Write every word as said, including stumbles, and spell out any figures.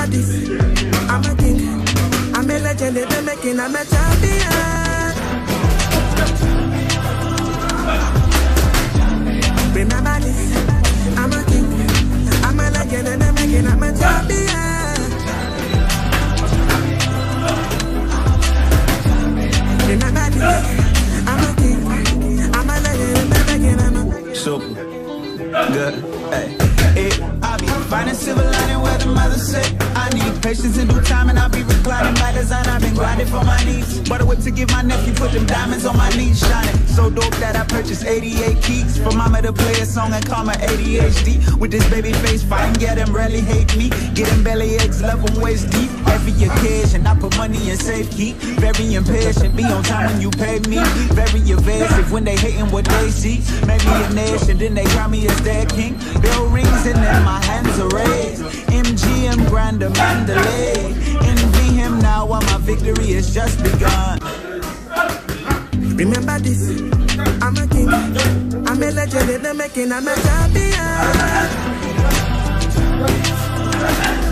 this, I'm a king. I'm a legend in the making, I'm a champion. Remember this, I'm a king. I'm a legend in the making, I'm a champion. Remember this, I'm a king. I'm a legend in the making, I'm a super good. Hey, hey, I be finding silver lining where the mother say I need patience and due time, and I'll be reclining by design. I've been grinding for my needs. Butter whip to give my nephew, put them diamonds on my knees, shining so dope that I purchased eighty-eight keys for mama to play a song and call my A D H D. With this baby face fighting, yeah, them rarely hate me. Getting belly aches, love them waist deep. Every occasion, I put money in safety. Very impatient, be on time when you pay me. Very evasive when they hating what they see. Maybe a nation, then they crown me as their king. Bell rings and then my hands are raised. M G M Grander Mandalay. Envy him now while my victory has just begun. Remember this, I'm a king. I'm a legend in the making, I'm a champion.